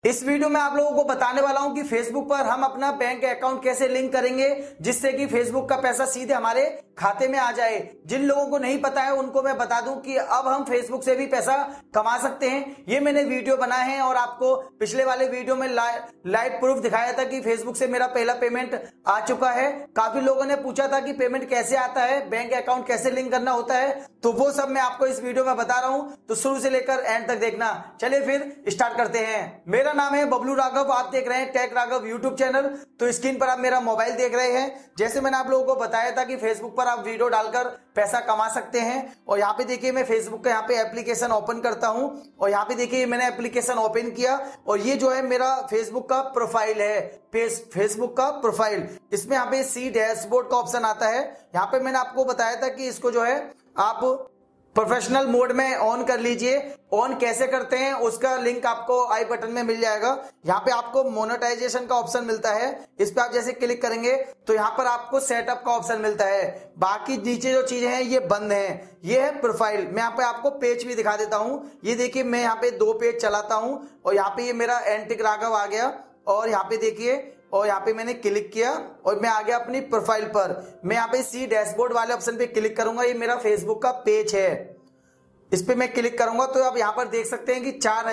इस वीडियो में आप लोगों को बताने वाला हूं कि फेसबुक पर हम अपना बैंक अकाउंट कैसे लिंक करेंगे जिससे कि फेसबुक का पैसा सीधे हमारे खाते में आ जाए। जिन लोगों को नहीं पता है उनको मैं बता दूं कि अब हम फेसबुक से भी पैसा कमा सकते हैं। ये मैंने वीडियो बनाए हैं और आपको पिछले वाले वीडियो में लाइव प्रूफ दिखाया था कि फेसबुक से मेरा पहला पेमेंट आ चुका है। काफी लोगों ने पूछा था कि पेमेंट कैसे आता है, बैंक अकाउंट कैसे लिंक करना होता है, तो वो सब मैं आपको इस वीडियो में बता रहा हूं, तो शुरू से लेकर एंड तक देखना। चलिए फिर स्टार्ट करते हैं। मेरा नाम है बबलू राघव, आप देख रहे हैं टेक राघव यूट्यूब चैनल। तो स्क्रीन पर आप मेरा मोबाइल देख रहे हैं। जैसे मैंने आप लोगों को बताया था कि फेसबुक पर आप वीडियो डालकर पैसा कमा सकते हैं। और यहाँ पे देखिए मैं फेसबुक का यहाँ पे एप्लीकेशन ओपन करता हूं और यहाँ पे देखिए मैंने एप्लीकेशन ओपन किया और ये जो है मेरा फेसबुक का प्रोफाइल है, फेसबुक का प्रोफाइल। इसमें यहाँ पे सी डैशबोर्ड का ऑप्शन आता है। यहाँ पे मैंने आपको बताया था कि इसको जो है आप प्रोफेशनल मोड में ऑन कर लीजिए। ऑन कैसे करते हैं उसका लिंक आपको आई बटन में मिल जाएगा। यहाँ पे आपको मोनेटाइजेशन का ऑप्शन मिलता है, इस पे आप जैसे क्लिक करेंगे तो यहाँ पर आपको सेटअप का ऑप्शन मिलता है। बाकी नीचे जो चीजें हैं ये बंद हैं। ये है प्रोफाइल। मैं यहाँ पे आपको पेज भी दिखा देता हूँ। ये देखिए मैं यहाँ पे 2 पेज चलाता हूँ और यहाँ पे ये मेरा एंटिक राघव आ गया और यहाँ पे देखिए और यहाँ पे मैंने क्लिक किया और मैं आ गया अपनी प्रोफाइल पर। मैं यहाँ पे सी डैशबोर्ड वाले ऑप्शन पे क्लिक करूंगा। ये मेरा फेसबुक का पेज है, इस पे मैं क्लिक करूंगा तो आप यहाँ पर देख सकते हैं कि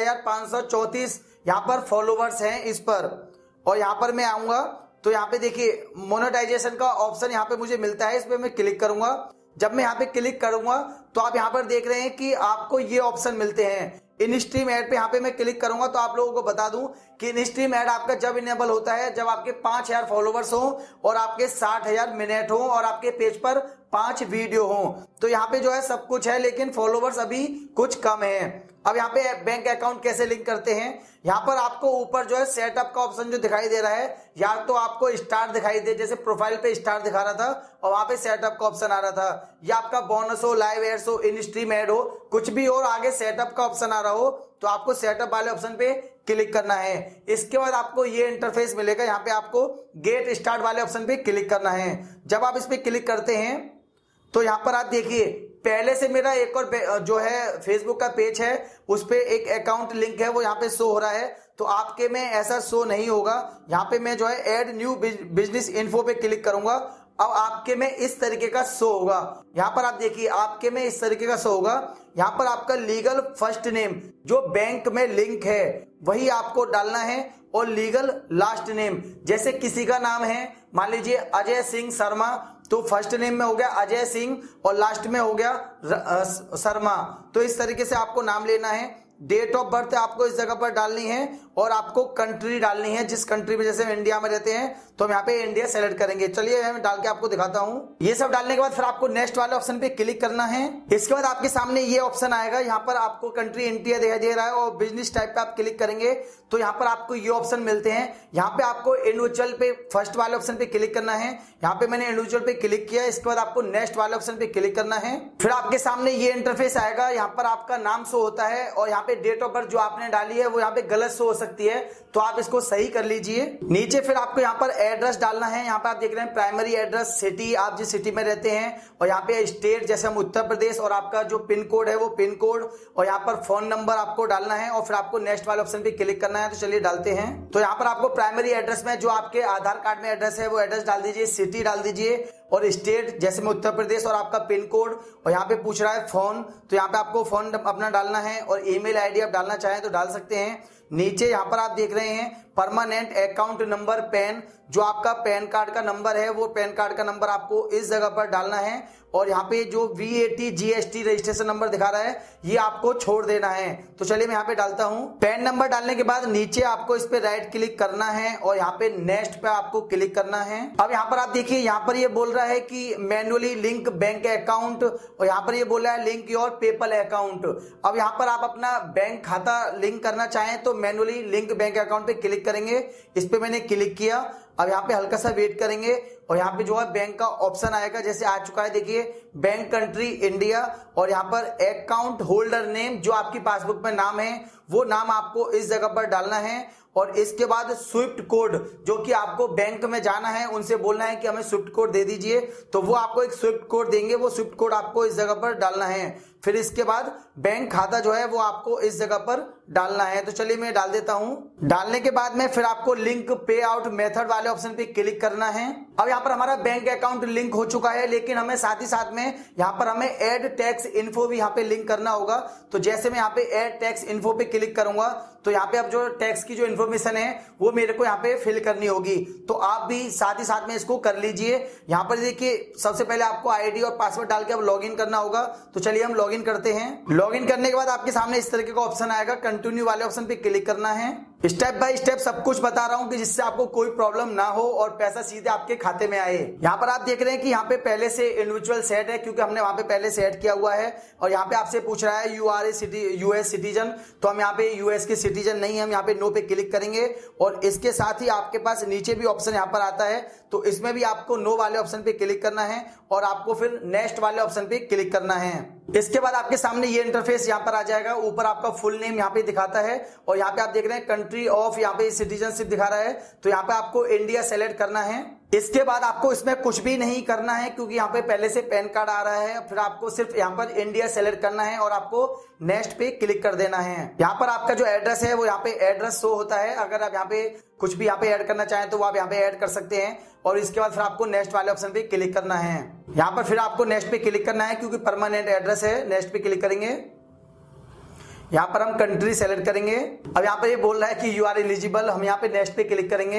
4534 यहाँ पर फॉलोवर्स हैं इस पर। और यहाँ पर मैं आऊंगा तो यहाँ पे देखिए मोनेटाइजेशन का ऑप्शन यहाँ पे मुझे मिलता है, इस पे मैं क्लिक करूंगा। जब मैं यहाँ पे क्लिक करूंगा तो आप यहाँ पर देख रहे हैं कि आपको ये ऑप्शन मिलते हैं। इन स्ट्रीम ऐड पे यहाँ पे मैं क्लिक करूंगा तो आप लोगों को बता दूं कि इन स्ट्रीम ऐड आपका जब इनेबल होता है जब आपके 5000 फॉलोवर्स हो और आपके 60,000 मिनट हो और आपके पेज पर 5 वीडियो हो। तो यहाँ पे जो है सब कुछ है लेकिन फॉलोवर्स अभी कुछ कम है। अब यहाँ पे बैंक अकाउंट कैसे लिंक करते हैं, यहाँ पर आपको ऊपर जो है सेटअप का ऑप्शन जो दिखाई दे रहा है, या तो आपको स्टार दिखाई दे, जैसे प्रोफाइल पे स्टार दिखा रहा था और वहां पे सेटअप का ऑप्शन आ रहा था, या आपका बोनस हो, लाइव एड्स हो, इन स्ट्रीम एड हो, कुछ भी और आगे सेटअप का ऑप्शन आ रहा हो तो आपको सेटअप वाले ऑप्शन पे क्लिक करना है। इसके बाद आपको ये इंटरफेस मिलेगा। यहाँ पे आपको गेट स्टार्ट वाले ऑप्शन पे क्लिक करना है। जब आप इस पे क्लिक करते हैं तो यहाँ पर आप देखिए पहले से मेरा एक और जो है फेसबुक का पेज है उस पे एक अकाउंट लिंक है वो यहाँ पे शो हो रहा है। तो आपके में ऐसा शो नहीं होगा। यहाँ पे मैं जो है ऐड न्यू बिजनेस इन्फो पे क्लिक करूंगा। अब आपके में इस तरीके का शो होगा। यहाँ पर आप देखिए आपके में इस तरीके का शो होगा। यहाँ पर आपका लीगल फर्स्ट नेम जो बैंक में लिंक है वही आपको डालना है और लीगल लास्ट नेम, जैसे किसी का नाम है मान लीजिए अजय सिंह शर्मा तो फर्स्ट नेम में हो गया अजय सिंह और लास्ट में हो गया शर्मा। तो इस तरीके से आपको नाम लेना है। डेट ऑफ बर्थ आपको इस जगह पर डालनी है और आपको कंट्री डालनी है, जिस कंट्री में, जैसे हम इंडिया में रहते हैं तो हम यहाँ पे इंडिया सेलेक्ट करेंगे। चलिए मैं डाल के आपको दिखाता हूँ। ये सब डालने के बाद फिर आपको नेक्स्ट वाले ऑप्शन पे क्लिक करना है। इसके बाद आपके सामने ये ऑप्शन आएगा। यहाँ पर आपको कंट्री इंडिया दिखाई दे रहा है और बिजनेस टाइप पे आप क्लिक करेंगे तो यहाँ पर आपको ये ऑप्शन मिलते हैं। यहाँ पे आपको इंडिविजुअल पे फर्स्ट वाले ऑप्शन पे क्लिक करना है। यहाँ पे मैंने इंडिविजुअल पे क्लिक किया। इसके बाद आपको नेक्स्ट वाले ऑप्शन पे क्लिक करना है। फिर आपके सामने ये इंटरफेस आएगा। यहाँ पर आपका नाम शो होता है और यहाँ पे डेट ऑफ बर्थ जो आपने डाली है वो यहाँ पे गलत शो हो सकती है तो आप इसको सही कर लीजिए। नीचे फिर आपको यहाँ पर एड्रेस डालना है। यहाँ पे आप देख रहे हैं प्राइमरी एड्रेस, सिटी, आप जिस सिटी में रहते हैं, और यहाँ पे स्टेट जैसे हम उत्तर प्रदेश, और आपका जो पिन कोड है वो पिन कोड, और यहाँ पर फोन नंबर आपको डालना है और फिर आपको नेक्स्ट वाले ऑप्शन पे क्लिक करना है। तो चलिए डालते हैं। तो यहाँ पर आपको प्राइमरी एड्रेस में जो आपके आधार कार्ड में एड्रेस है वो एड्रेस डाल दीजिए, सिटी डाल दीजिए और स्टेट जैसे में उत्तर प्रदेश और आपका पिन कोड, और यहाँ पे पूछ रहा है फोन तो यहाँ पे आपको फोन अपना डालना है और ईमेल आईडी आप डालना चाहें तो डाल सकते हैं। नीचे यहाँ पर आप देख रहे हैं परमानेंट अकाउंट नंबर पैन, जो आपका पैन कार्ड का नंबर है वो पैन कार्ड का नंबर आपको इस जगह पर डालना है और यहाँ पे जो VAT GST रजिस्ट्रेशन नंबर दिखा रहा है ये आपको छोड़ देना है। तो चलिए मैं यहाँ पे डालता हूँ। पैन नंबर डालने के बाद नीचे आपको इस पे राइट क्लिक करना है और यहाँ पे नेक्स्ट पे आपको क्लिक करना है। अब यहाँ पर आप देखिए यहाँ पर ये बोल रहा है कि मैन्युअली लिंक बैंक अकाउंट, और यहाँ पर ये बोल रहा है लिंक योर पेपल अकाउंट। अब यहाँ पर आप अपना बैंक खाता लिंक करना चाहें तो मैन्युअली लिंक बैंक अकाउंट पे क्लिक करेंगे। इस पे मैंने क्लिक किया। अब यहाँ पे हल्का सा वेट करेंगे और यहाँ पे जो है बैंक का ऑप्शन आएगा, जैसे आ चुका है देखिए बैंक कंट्री इंडिया, और यहाँ पर अकाउंट होल्डर नेम जो आपकी पासबुक में नाम है वो नाम आपको इस जगह पर डालना है। और इसके बाद स्विफ्ट कोड, जो कि आपको बैंक में जाना है उनसे बोलना है कि हमें स्विफ्ट कोड दे दीजिए, तो वो आपको एक स्विफ्ट कोड देंगे, वो स्विफ्ट कोड आपको इस जगह पर डालना है। फिर इसके बाद बैंक खाता जो है वो आपको इस जगह पर डालना है। तो चलिए मैं डाल देता हूं। डालने के बाद में फिर आपको लिंक पे आउट मेथड वाले ऑप्शन पे क्लिक करना है। अब यहाँ पर हमारा बैंक अकाउंट लिंक हो चुका है, लेकिन हमें साथ ही साथ में यहाँ पर हमें ऐड टैक्स इन्फो भी यहाँ पे लिंक करना होगा। तो जैसे मैं यहाँ पे ऐड टैक्स इन्फो पे क्लिक करूंगा तो यहाँ पे अब जो टैक्स की जो इन्फॉर्मेशन है वो मेरे को यहाँ पे फिल करनी होगी। तो आप भी साथ ही साथ में इसको कर लीजिए। यहाँ पर देखिए सबसे पहले आपको आईडी और पासवर्ड डाल के अब लॉगिन करना होगा। तो चलिए हम लॉगिन करते हैं। लॉगिन करने के बाद आपके सामने इस तरीके का ऑप्शन आएगा, कंटिन्यू वाले ऑप्शन पे क्लिक करना है। स्टेप बाय स्टेप सब कुछ बता रहा हूं कि जिससे आपको कोई प्रॉब्लम ना हो और पैसा सीधे आपके खाते में आए। यहाँ पर आप देख रहे हैं कि यहाँ पे पहले से इंडिविजुअल सेट है, क्योंकि हमने वहां पे पहले सेट किया हुआ है। और यहाँ पे आपसे पूछ रहा है you are a US citizen, तो हम यहाँ पे यूएस के सिटीजन नहीं, हम यहाँ पे नो पे क्लिक करेंगे। और इसके साथ ही आपके पास नीचे भी ऑप्शन यहाँ पर आता है, तो इसमें भी आपको नो वाले ऑप्शन पे क्लिक करना है और आपको फिर नेक्स्ट वाले ऑप्शन पे क्लिक करना है। इसके बाद आपके सामने ये इंटरफेस यहाँ पर आ जाएगा। ऊपर आपका फुल नेम यहाँ पे दिखाता है और यहाँ पे आप देख रहे हैं कंट्री ऑफ यहाँ पे सिटीजनशिप दिखा रहा है, तो यहाँ पे आपको इंडिया सेलेक्ट करना है। इसके बाद आपको इसमें कुछ भी नहीं करना है, क्योंकि यहाँ पे पहले से पैन कार्ड आ रहा है। फिर आपको सिर्फ यहाँ पर इंडिया सेलेक्ट करना है और आपको नेक्स्ट पे क्लिक कर देना है। यहाँ पर आपका जो एड्रेस है वो यहाँ पे एड्रेस शो होता है। अगर आप यहाँ पे कुछ भी यहाँ पे ऐड करना चाहें तो वो आप यहाँ पे ऐड कर सकते हैं। और इसके बाद फिर आपको नेक्स्ट वाले ऑप्शन पे क्लिक करना है। यहाँ पर फिर आपको नेक्स्ट पे क्लिक करना है, क्योंकि परमानेंट एड्रेस है। नेक्स्ट पे क्लिक करेंगे। यहाँ पर हम कंट्री सेलेक्ट करेंगे। अब यहाँ पर ये बोल रहा है कि यू आर एलिजिबल, हम यहाँ पे नेक्स्ट पे क्लिक करेंगे।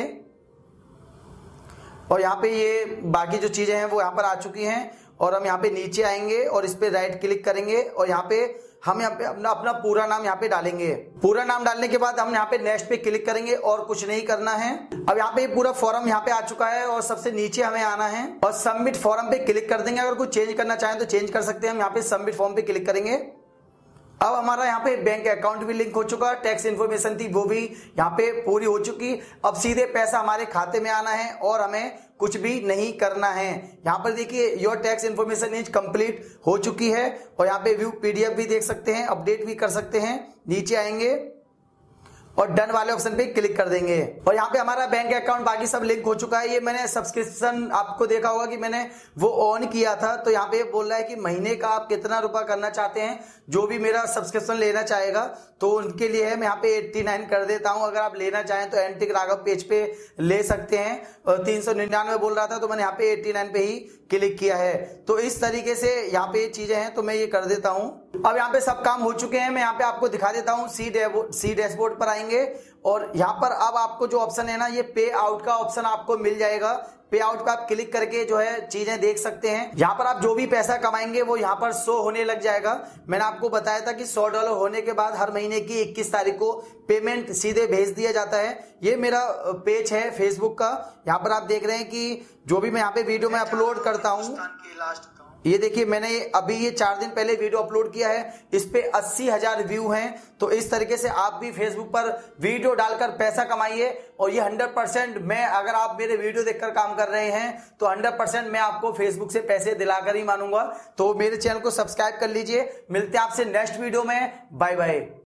और यहाँ पे ये बाकी जो चीजें हैं वो यहाँ पर आ चुकी हैं। और हम यहाँ पे नीचे आएंगे और इस पे राइट क्लिक करेंगे और यहाँ पे हम यहाँ पे अपना पूरा नाम यहाँ पे डालेंगे। पूरा नाम डालने के बाद हम यहाँ पे नेक्स्ट पे क्लिक करेंगे और कुछ नहीं करना है। अब यहाँ पे पूरा फॉर्म यहाँ पे आ चुका है और सबसे नीचे हमें आना है और सबमिट फॉर्म पे क्लिक कर देंगे। अगर कुछ चेंज करना चाहें तो चेंज कर सकते हैं। हम यहाँ पे सबमिट फॉर्म पे क्लिक करेंगे। अब हमारा यहाँ पे बैंक अकाउंट भी लिंक हो चुका, टैक्स इन्फॉर्मेशन थी वो भी यहाँ पे पूरी हो चुकी। अब सीधे पैसा हमारे खाते में आना है और हमें कुछ भी नहीं करना है। यहाँ पर देखिए your tax information is complete हो चुकी है और यहाँ पे व्यू पीडीएफ भी देख सकते हैं, अपडेट भी कर सकते हैं। नीचे आएंगे और डन वाले ऑप्शन पे क्लिक कर देंगे और यहाँ पे हमारा बैंक अकाउंट बाकी सब लिंक हो चुका है। ये मैंने सब्सक्रिप्शन आपको देखा होगा कि मैंने वो ऑन किया था, तो यहाँ पे बोल रहा है कि महीने का आप कितना रुपया करना चाहते हैं। जो भी मेरा सब्सक्रिप्शन लेना चाहेगा तो उनके लिए है, मैं यहाँ पे 89 कर देता हूँ। अगर आप लेना चाहें तो एंटिक राघव पेज पे ले सकते हैं। 399 बोल रहा था तो मैंने यहाँ पे 89 पे ही क्लिक किया है। तो इस तरीके से यहाँ पे चीजें हैं, तो मैं ये कर देता हूँ। अब यहाँ पे सब काम हो चुके हैं। मैं यहाँ पे आपको दिखा देता हूँ। सी डैशबोर्ड पर आएंगे और यहाँ पर अब आपको जो ऑप्शन है ना, ये पे आउट का ऑप्शन आपको मिल जाएगा। पे आउट पे आप क्लिक करके जो है चीजें देख सकते हैं। यहाँ पर आप जो भी पैसा कमाएंगे वो यहाँ पर शो होने लग जाएगा। मैंने आपको बताया था कि $100 होने के बाद हर महीने की 21 तारीख को पेमेंट सीधे भेज दिया जाता है। ये मेरा पेज है फेसबुक का। यहाँ पर आप देख रहे हैं कि जो भी मैं यहाँ पे वीडियो में अपलोड करता हूँ, ये देखिए मैंने अभी ये 4 दिन पहले वीडियो अपलोड किया है, इस पे 80,000 व्यू हैं। तो इस तरीके से आप भी फेसबुक पर वीडियो डालकर पैसा कमाइए। और ये 100% मैं, अगर आप मेरे वीडियो देखकर काम कर रहे हैं तो 100% मैं आपको फेसबुक से पैसे दिलाकर ही मानूंगा। तो मेरे चैनल को सब्सक्राइब कर लीजिए। मिलते हैं आपसे नेक्स्ट वीडियो में। Bye bye.